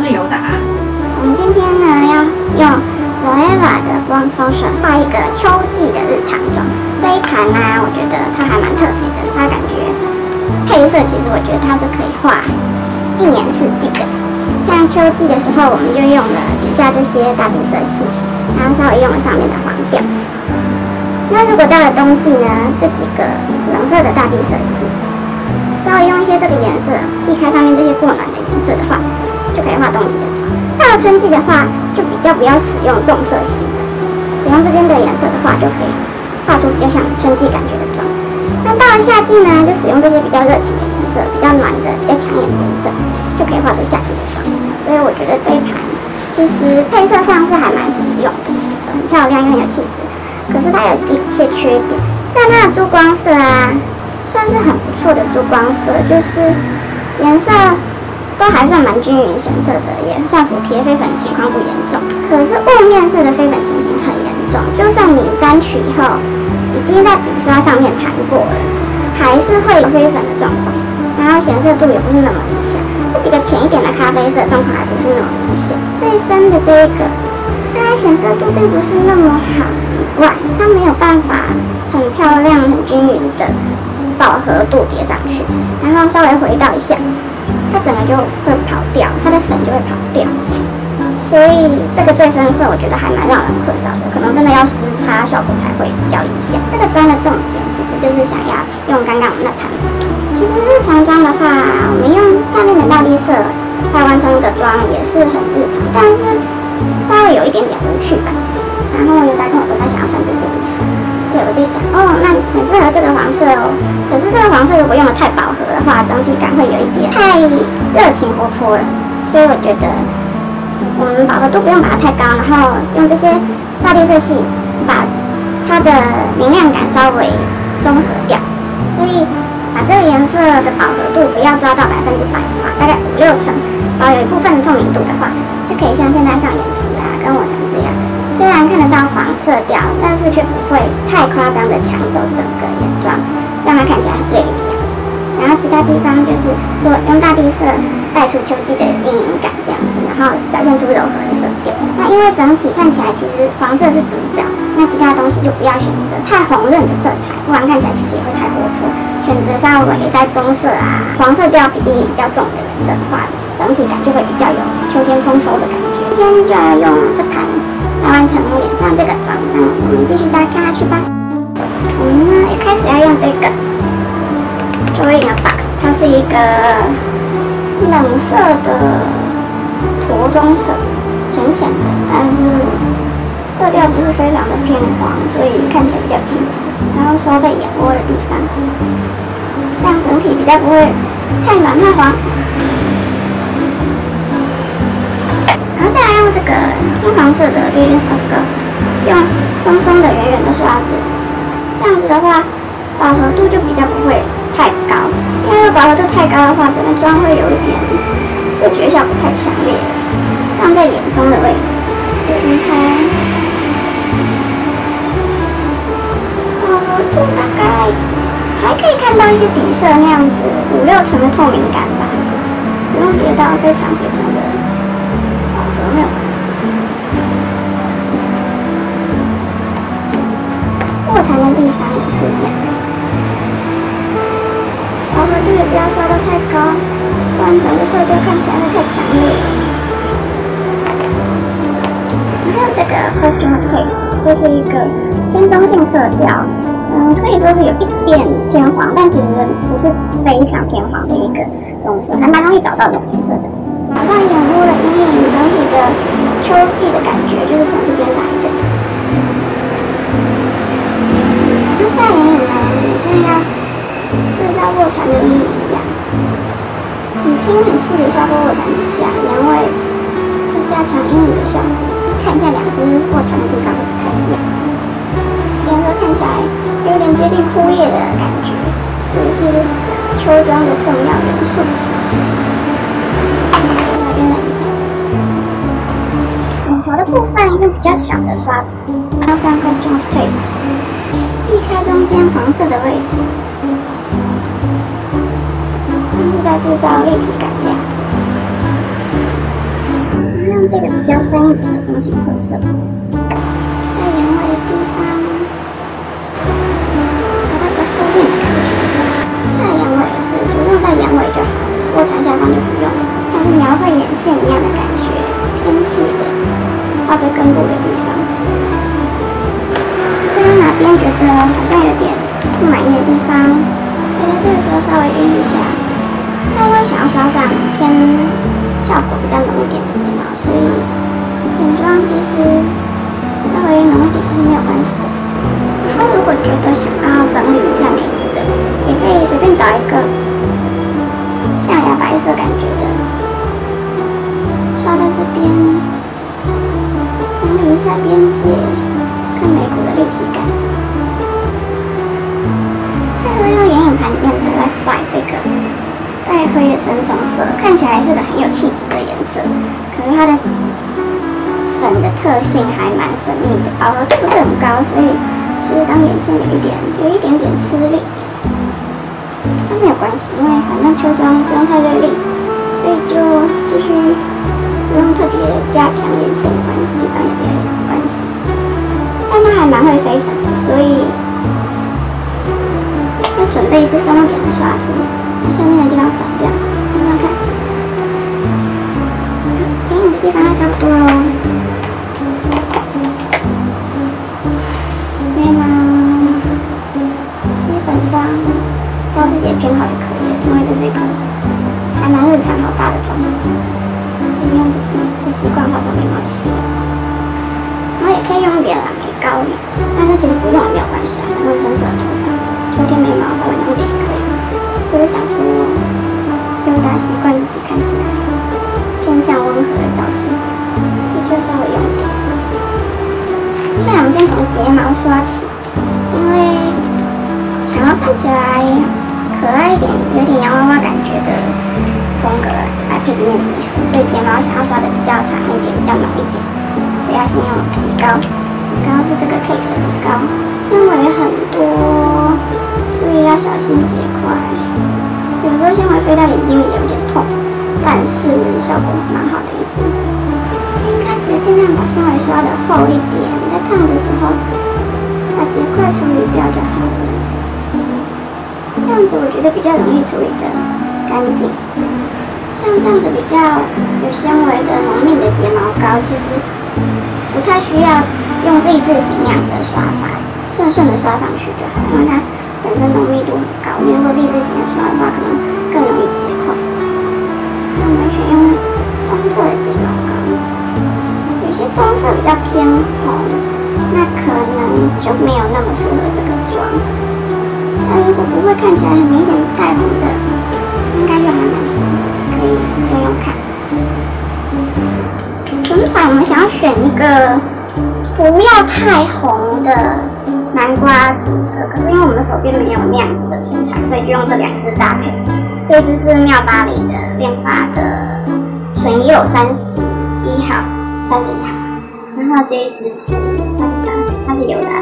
自由答案。 我们今天呢要用 Loewe 的 Blunt Function 画一个秋季的日常妆。这一盘呢，我觉得它还蛮特别的，它感觉配色其实我觉得它是可以画一年四季的。像秋季的时候，我们就用了底下这些大地色系，然后稍微用了上面的黄调。那如果到了冬季呢，这几个冷色的大地色系，稍微用一些这个颜色避开上面这些过暖的颜色的话，就可以画冬季的妆。到了春季的话，就比较不要使用重色系的，使用这边的颜色的话，就可以画出比较像是春季感觉的妆。那到了夏季呢，就使用这些比较热情的颜色，比较暖的、比较抢眼的颜色，就可以画出夏季的妆。所以我觉得这一盘其实配色上是还蛮实用的，很漂亮又很有气质。可是它有一些缺点，虽然它的珠光色啊，算是很不错的珠光色，就是颜色都还算蛮均匀显色的，也算服帖，飞粉情况不严重。可是雾面色的飞粉情形很严重，就算你沾取以后已经在笔刷上面弹过了，还是会有飞粉的状况，然后显色度也不是那么理想。这几个浅一点的咖啡色状况还不是那么明显，最深的这一个，它显色度并不是那么好以外，它没有办法很漂亮、很均匀的饱和度叠上去，然后稍微回倒一下，它整个就会跑掉，它的粉就会跑掉。所以这个最深色我觉得还蛮让人困扰的，可能真的要湿擦效果才会比较理想。这个妆的重点其实就是想要用刚刚我们那盘。其实日常妆的话，我们用下面的大地色来完成一个妆也是很日常，但是稍微有一点点无趣吧。然后有大跟我说他想要穿这件衣服，所以我就想，哦，那很适合这个黄色哦。可是这个黄色如果用的太饱和的话，整体感会有一点太热情活泼了，所以我觉得我们饱和度不用把它太高，然后用这些大地色系把它的明亮感稍微中和掉，所以把这个颜色的饱和度不要抓到100%的话，大概5、6成，保有一部分的透明度的话，就可以像现在上眼皮啊，跟我长这样，虽然看得到黄色调，但是却不会太夸张的抢走整个眼妆，让它看起来很锐利的样子。然后其他地方就是用大地色带出秋季的阴影感这样子，然后表现出柔和的色调。那因为整体看起来其实黄色是主角，那其他东西就不要选择太红润的色彩，不然看起来其实也会太活泼。选择稍微在棕色啊、黄色调比例比较重的颜色的话，整体感就会比较有秋天丰收的感觉。今天就要用这盘来完成脸上这个妆，那我们继续大家看下去吧。我们呢也开始要用这个 Joy in a Box， 它是一个冷色的驼棕色，浅浅的，但是色调不是非常的偏黄，所以看起来比较气质。然后刷在眼窝的地方，这样整体比较不会太暖太黄。然后再来用这个金黄色的 Vision Soft Gold， 用松松的圆圆的刷子，这样子的话，饱和度就比较不会太高。因为饱和度太高的话，整个妆会有一点视觉效果太强烈了，上在眼中的位置，分开。度大概还可以看到一些底色那样子5、6成的透明感吧，不用叠到非常的饱和，没有关系。卧蚕的地方也是一样，饱和度也不要刷到太高，不然整个色调看起来会太强烈了。还有这个 Question of Taste， 这是一个偏中性色调。可以说是有一点偏黄，但其实不是非常偏黄的一个棕色，还蛮容易找到这种颜色的。打上眼窝的阴影，整体的秋季的感觉就是从这边来的。那现在眼影呢，像要制造卧蚕的阴影一样，很轻很细的刷过卧蚕底下，眼尾会加强阴影的效果。看一下两只卧蚕的地方会不太一样，颜色看起来有点接近枯叶的感觉，这也是秋妆的重要元素。眼头的部分用比较小的刷子，加上 Question of Taste， 避开中间黄色的位置，像是在制造立体感这样子。 这个比较深一点的中性褐色，在眼尾的地方，有那个收敛的感觉。下眼尾是着重在眼尾就好，卧蚕下方就不用了。像是描绘眼线一样的感觉，偏细的，画在根部的地方。看到哪边觉得好像有点不满意的地方，可以在这个时候稍微晕一下。那因为想要刷上偏效果比较浓一点的睫毛，所以眼妆其实稍微浓一点还是没有关系的。然后如果觉得想要整理一下眉骨的，也可以随便找一个象牙白色感觉的，刷在这边，整理一下边界跟眉骨的立体感。最后用眼影盘里面的 Left White 这个带灰的深棕色，看起来是个很有气质的颜色，可是它的粉的特性还蛮神秘的，饱和度不是很高，所以其实当眼线有一点点吃力，但没有关系，因为反正秋霜不用太锐利，所以就继续不用特别加强眼线的地方也没有关系。但它还蛮会飞粉的，所以要准备一支松一点的刷子，把下面的地方扫掉，慢慢看。眼影的地方还差不多咯。眉毛基本上照自己的偏好就可以了，因为这是一个还蛮日常好搭的妆，所以用自己的习惯画上眉毛就行了。然后也可以用一点蓝莓膏，但是其实不用也没有关系啊，反正深色的头发，秋天眉毛稍微浓一点也可以。只是想说，优达习惯自己看起来偏向温和的造型，也就稍微用一点。接下来我们先从睫毛刷起，因为想要看起来可爱一点，有点洋娃娃感觉的风格来配今天的衣服，所以睫毛想要刷的比较长一点，比较浓一点，所以要先用底膏。底膏是这个 Kate 的底膏，纤维很多，所以要小心结块。有时候纤维飞到眼睛里有点痛，但是效果蛮好的一支。一开始尽量把纤维刷的厚一点，在烫的时候把结块处理掉就好了。这样子我觉得比较容易处理的干净。像这样子比较有纤维的浓密的睫毛膏，其实不太需要用 Z 字形那样子的刷法，顺的刷上去就好，因为它本身浓密度很高，你如果 Z 字形的刷的话，可能更容易结块。那我们选用棕色的睫毛膏，有些棕色比较偏红，那可能就没有那么适合这个妆。但如果不会看起来很明显不太红的，应该就还蛮适合的，可以用用看。唇彩我们想要选一个不要太红的南瓜橘色，可是因为我们手边没有那样子的唇彩，所以就用这两支搭配。这支是妙巴黎的练发的唇釉31号，然后这一支是它是啥？它是有的。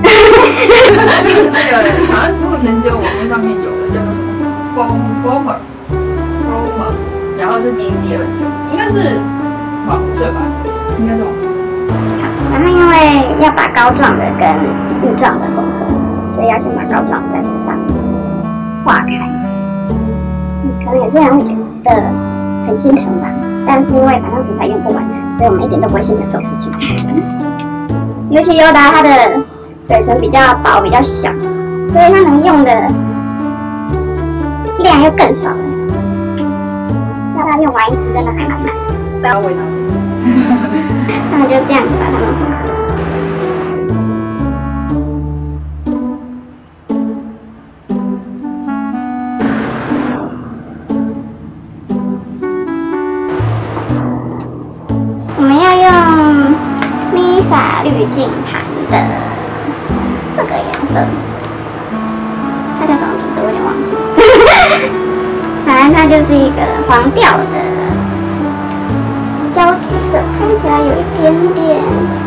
那个好像目前只有网络上面有的，叫做什么 Former， 然后是 DC29，应该是黄色吧？应该是黄色。 好，然后因为要把膏状的跟液状的混合，所以要先把膏状在手上化开。可能有些人会觉得很心疼吧，但是因为反正唇彩用不完，所以我们一点都不会心疼这种事情。尤其优达它的嘴唇比较薄比较小，所以它能用的量又更少了。要它用完一支真的还蛮难， 不要为难。 那我就这样子把它们混合。我们要用 Misa 滤镜盘的这个颜色，它叫什么名字我有点忘记了。反正它就是一个黄调的焦橘色，看起来有一点点，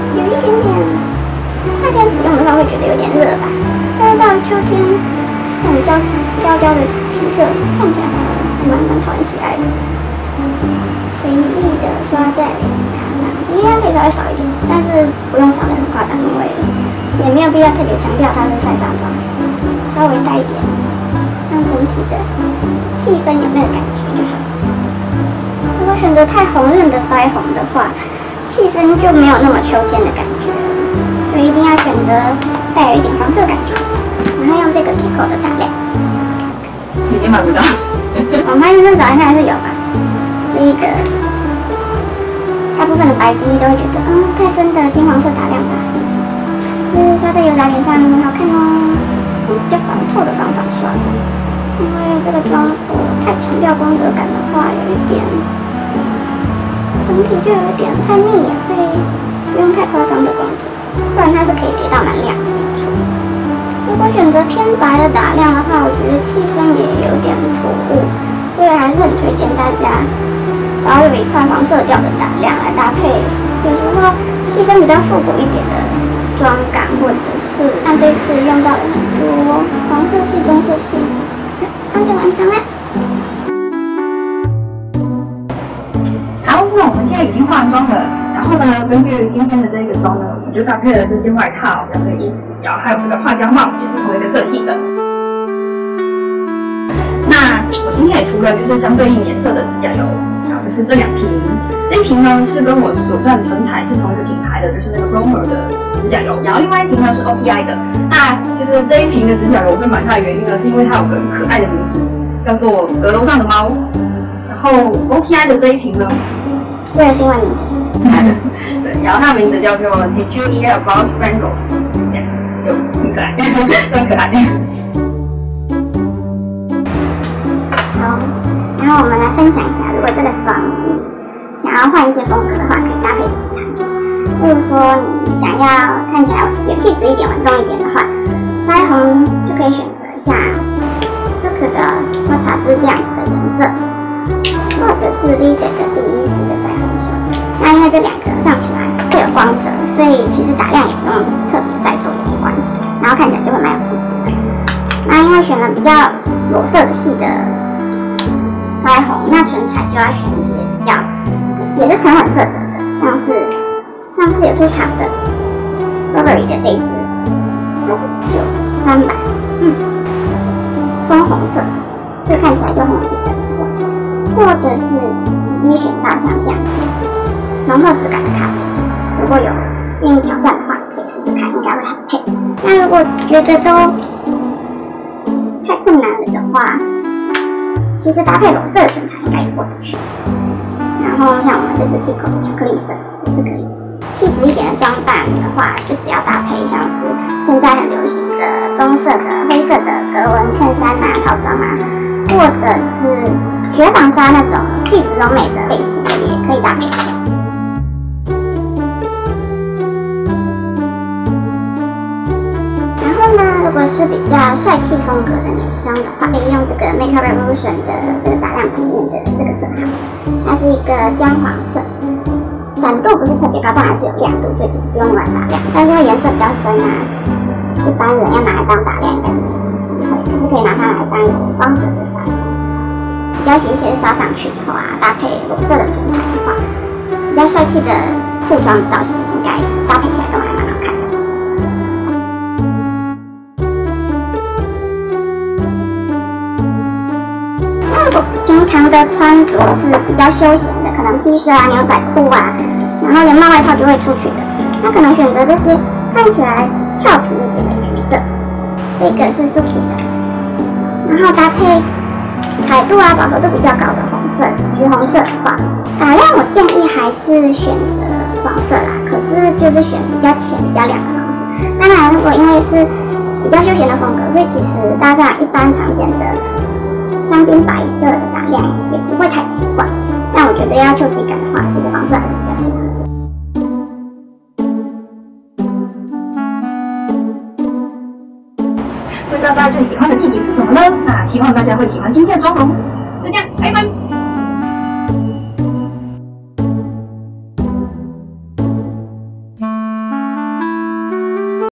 夏天使用的话会觉得有点热吧，但是到秋天那种焦的橘色看起来还蛮讨人喜爱的。随意的刷在脸颊上， 应该可以稍微少一点，但是不用少得很夸张，因为也没有必要特别强调它是晒纱妆，稍微带一点，让整体的气氛有那个感觉就好。如果选择太红润的腮红的话，气氛就没有那么秋天的感觉了，所以一定要选择带有一点黄色感觉，然后用这个 Kiko 的打亮。 已经买不到。 网拍认真找应该还是有吧，是一个大部分的白肌都会觉得，太深的金黄色打亮吧，是刷在油打脸上很好看哦。比较防透的方法刷上，因为这个妆太强调光泽感的话，有一点整体就有一点太密了，所以不用太夸张的光泽，不然它是可以叠到蛮亮的，没有错。如果选择偏白的打亮的话，我觉得气氛也有点突兀，所以还是很推荐大家保有一块黄色调的打亮来搭配，有时候气氛比较复古一点的妆感，或者是像这次用到了很多黄色系、棕色系，妆就完成了。 好，那我们现在已经化完妆了，然后呢，根据今天的这个妆呢，我们就搭配了这件外套，然后这个衣服，然后还有这个画胶帽，也是同一个色系的。那我今天也涂了就是相对应颜色的指甲油，然后就是这2瓶，这一瓶呢是跟我左钻唇彩是同一个品牌的，就是那个 Romer 的指甲油，然后另外一瓶呢是 OPI 的。那就是这一瓶的指甲油我会买它的原因呢，是因为它有个很可爱的名字，叫做阁楼上的猫。然后 OPI 的这一瓶呢， 我也是因为名字。 对，然后它的名字叫做 Did you hear about Frankles？ 这样就很可爱，很可爱。 好，然后我们来分享一下，如果这个妆你想要换一些风格的话，可以搭配什么场景？例如说你想要看起来有气质一点、稳重一点的话，腮红就可以选择像 Silk 的抹茶汁这样子的颜色。或者是 Lisa 的B10的腮红色，那因为这2个上起来会有光泽，所以其实打亮也不用特别再做也没关系，然后看起来就会蛮有气质的。那因为选了比较裸色的系的腮红，那唇彩就要选一些比较也是沉稳色泽的，像是上次有出场的 Burberry 的这一支9300，枫红色，所以看起来就很有气质。或者是直接选到像这样子浓厚质感的咖啡色，如果有愿意挑战的话，可以试试看，应该会很配。那如果觉得都太困难了的话，其实搭配裸色的唇彩应该也过得去。然后像我们这支 Kiko 的巧克力色也是可以。气质一点的装扮的话，就只要搭配像是现在很流行的棕色的、灰色的格纹衬衫啊、套装啊，或者是雪纺纱那种气质柔美的类型也可以搭配。然后呢，如果是比较帅气风格的女生的话，可以用这个 Makeup Revolution 的这个打亮里面的这个色号，它是一个姜黄色，闪度不是特别高，但还是有亮度，所以其实不用乱打亮。但是因为颜色比较深啊，一般人要拿来当打亮应该是没什么机会，可是可以拿它来当有光泽的腮红。比较斜斜刷上去以后啊，搭配裸色的唇彩的话，比较帅气的裤装造型应该搭配起来都还蛮好看的。那如果平常的穿着是比较休闲的，可能 T 恤啊、牛仔裤啊，然后连帽外套就会出去的，那可能选择这些看起来俏皮一点的橘色，这个是 Suki 的，然后搭配彩度啊、饱和度比较高的红色、橘红色的话，打亮我建议还是选择黄色啦。可是就是选比较浅、比较亮的黄色。当然，如果因为是比较休闲的风格，所以其实搭上一般常见的香槟白色的打亮也不会太奇怪。但我觉得要秋季感的话，其实黄色还是比较适合的。 不知道大家最喜欢的季节是什么呢？那希望大家会喜欢今天的妆容。就这样，拜拜。